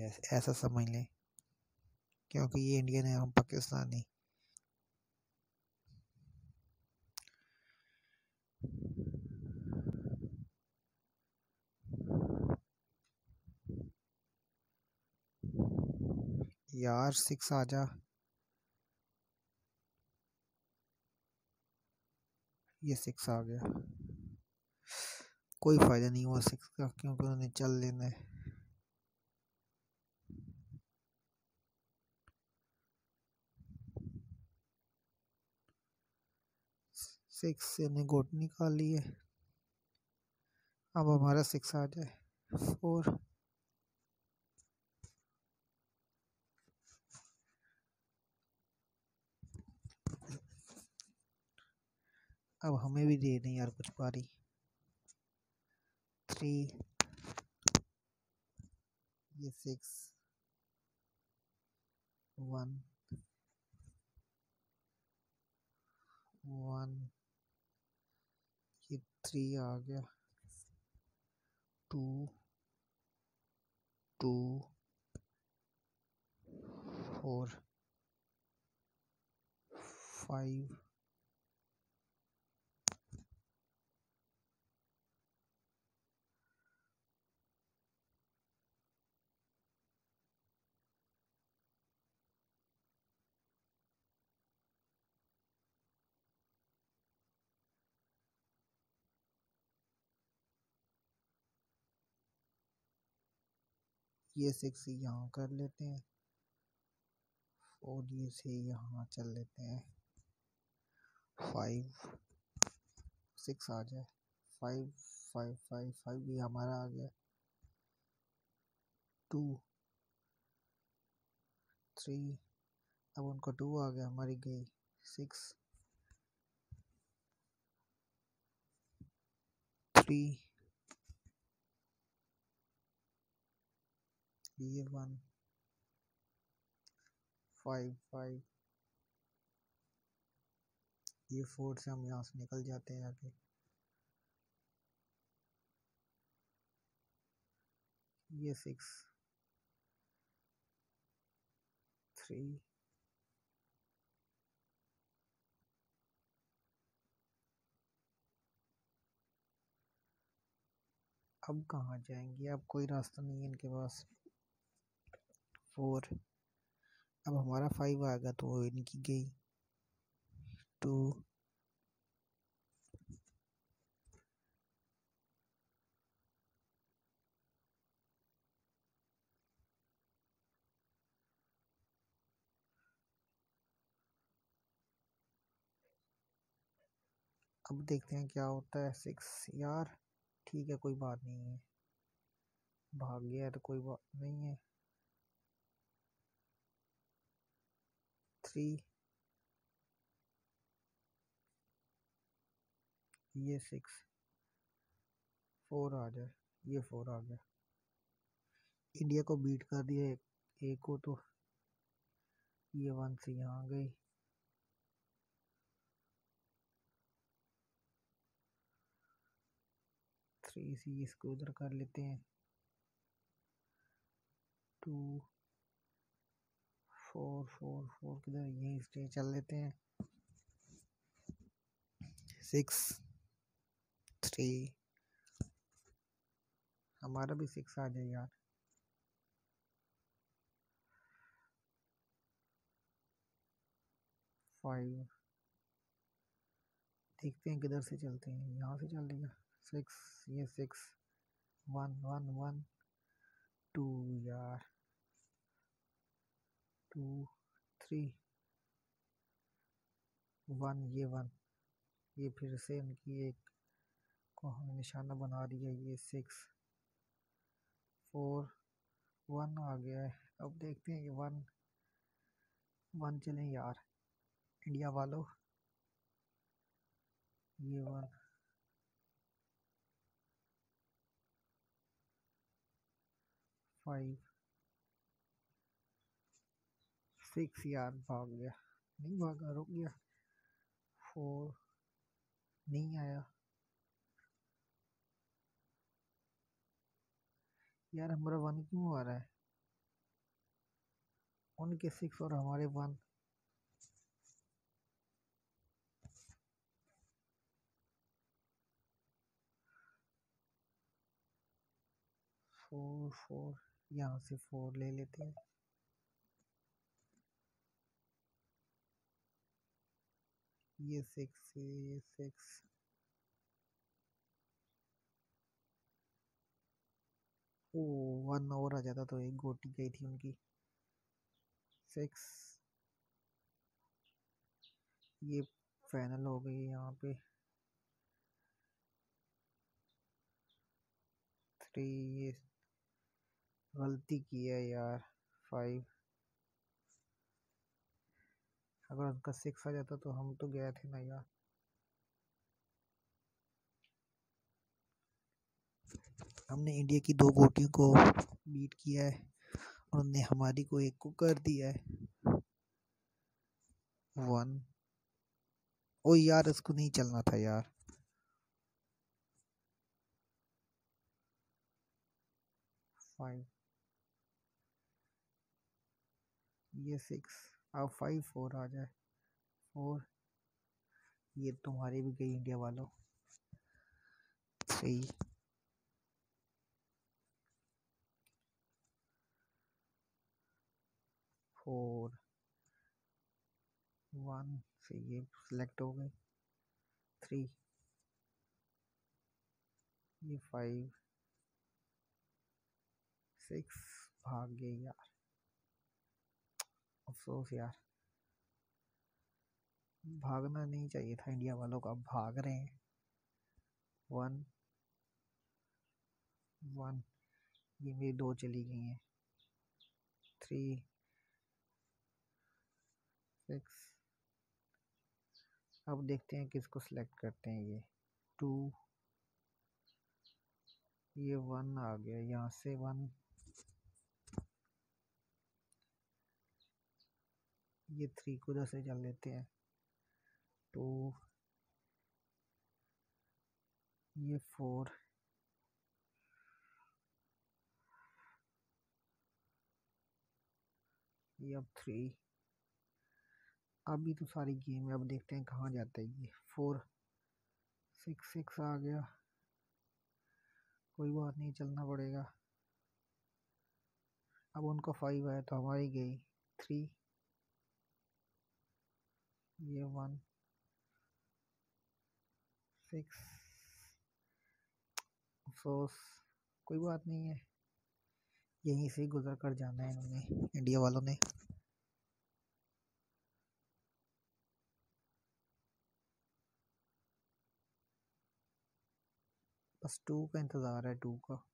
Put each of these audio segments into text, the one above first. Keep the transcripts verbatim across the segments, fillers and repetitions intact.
ऐसा समझ लें, क्योंकि ये इंडियन है, हम पाकिस्तानी। यार सिक्स आ जा, ये सिक्स आ गया। कोई फायदा नहीं हुआ सिक्स का, क्योंकि उन्होंने चल लेना है। सिक्स से उन्हें गोट निकाल ली है। अब हमारा सिक्स आ जाए, फोर। अब हमें भी दे दें यार कुछ बारी। थ्री, ये सिक्स, वन, वन, ये थ्री आ गया, टू, टू, फोर, फाइव, ये सिक्स यहाँ कर लेते हैं, और ये से यहाँ चल लेते हैं, फाइव, सिक्स आ जाए, फाइव, फाइव, फाइव, फाइव भी हमारा आ गया, टू, थ्री, अब उनका टू आ गया, हमारी गई सिक्स, थ्री, ये वन, फाइव, फाइव, ये फोर से हम यहाँ से निकल जाते हैं आगे, ये सिक्स, थ्री, अब कहाँ जाएंगे, अब कोई रास्ता नहीं है इनके पास, फोर, अब हमारा फाइव आएगा तो वो इनकी गई, टू, अब देखते हैं क्या होता है, सिक्स, यार ठीक है कोई बात नहीं है, भाग गया तो कोई बात नहीं है, थ्री, ये सिक्स, फोर आ जाए, ये फोर आ गया, इंडिया को बीट कर दिया एक, एक को, तो ये वन से यहाँ गई, थ्री से इसको उधर कर लेते हैं, टू, फोर, फोर, फोर किधर, यहीं स्टे चल लेते हैं, सिक्स, थ्री, हमारा भी सिक्स आ जाए यार, फाइव, देखते हैं किधर से चलते हैं, यहाँ से चल देगा, सिक्स, ये six, one, one, one, two, यार, टू, थ्री, वन, ये वन, ये फिर से इनकी एक को हमें निशाना बना रही है, ये सिक्स, फोर, वन आ गया है, अब देखते हैं ये वन, वन चलें यार इंडिया वालों, ये वन, फाइव, सिक्स, यार भाग गया, नहीं भागा, रुक गया, फोर, नहीं आया, यार हमारा वन क्यों आ रहा है, उनके सिक्स और हमारे वन। फोर फोर, यहाँ से फोर ले लेते हैं। ये सिक्स, ये सिक्स, ओ वन और आ जाता तो एक गोटी गई थी उनकी। सिक्स, ये फाइनल हो गई यहाँ पे। थ्री, ये गलती की है यार। फाइव, अगर उनका सिक्स आ जाता तो हम तो गए थे ना यार। हमने इंडिया की दो गोटियों को बीट किया है, उन्होंने हमारी को एक को कर दिया है। वन, ओ यार इसको नहीं चलना था यार। फाइव, ये सिक्स, अब फाइव फोर आ जाए। फोर, ये तुम्हारी भी गई इंडिया वालों। थ्री, फोर, वन से ये सिलेक्ट हो गए। थ्री, ये फाइव, सिक्स, भाग गए यार, अफसोस यार। भागना नहीं चाहिए था इंडिया वालों का, अब भाग रहे हैं। वन वन, ये मेरी दो चली गई हैं। थ्री, सिक्स, अब देखते हैं किसको सिलेक्ट करते हैं। ये टू, ये वन आ गया, यहाँ से वन। ये थ्री को उधर से चल लेते हैं। टू, ये फोर, ये अब थ्री। अभी तो सारी गेम है, अब देखते हैं कहाँ जाता है ये। फोर, सिक्स, सिक्स आ गया, कोई बात नहीं, चलना पड़ेगा। अब उनका फाइव है तो हमारी गई। थ्री, ये वन, सिक्स, अफसोस, कोई बात नहीं है, यहीं से गुजर कर जाना है इन्होंने, इंडिया वालों ने। बस टू का इंतज़ार है, टू का।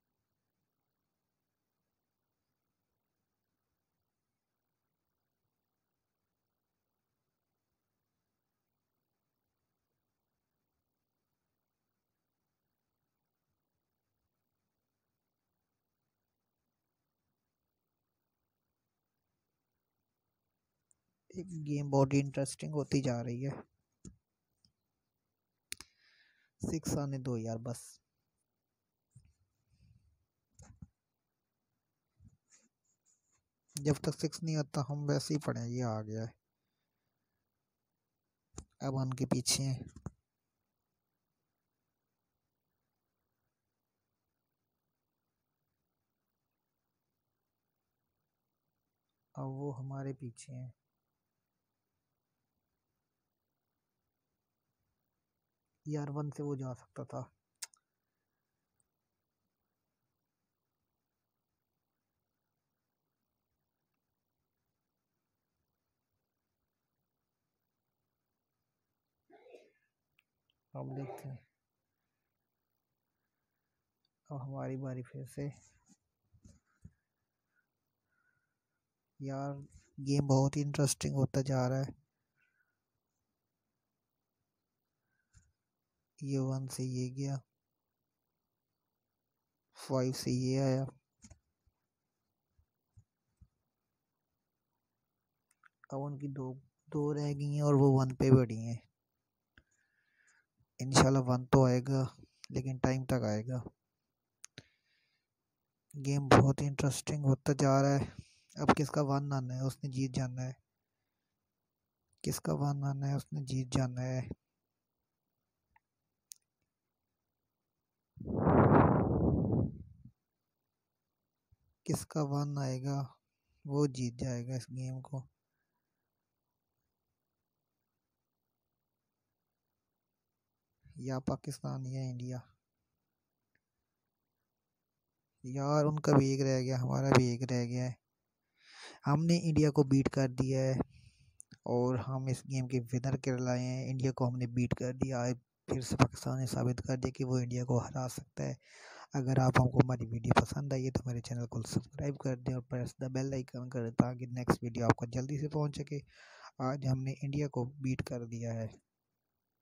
एक गेम बहुत इंटरेस्टिंग होती जा रही है। सिक्स आने दो यार बस। जब तक सिक्स नहीं आता हम वैसे ही पड़े, ये आ गया है, अब उनके पीछे हैं। अब वो हमारे पीछे हैं। यार वन से वो जा सकता था। अब देखते हैं, अब हमारी बारी फिर से। यार गेम बहुत ही इंटरेस्टिंग होता जा रहा है। ये वन से ये गया, फाइव से ये आया, अब उनकी दो दो रह गई हैं और वो वन पे बढ़ी हैं। इंशाल्लाह वन तो आएगा, लेकिन टाइम तक आएगा। गेम बहुत इंटरेस्टिंग होता जा रहा है, अब किसका वन आना है, उसने जीत जाना है। किसका वन आना है, उसने जीत जाना है। किसका वन आएगा वो जीत जाएगा इस गेम को। या पाकिस्तान या इंडिया। यार उनका भी एक रह गया, हमारा भी एक रह गया है। हमने इंडिया को बीट कर दिया है और हम इस गेम के विनर कहलाए हैं। इंडिया को हमने बीट कर दिया है। फिर से पाकिस्तान ने साबित कर दिया कि वो इंडिया को हरा सकता है। अगर आप हमको हमारी वीडियो पसंद आई है तो हमारे चैनल को सब्सक्राइब कर दें और प्रेस द बेल आइकन कर दें ताकि नेक्स्ट वीडियो आपको जल्दी से पहुंच सके। आज हमने इंडिया को बीट कर दिया है।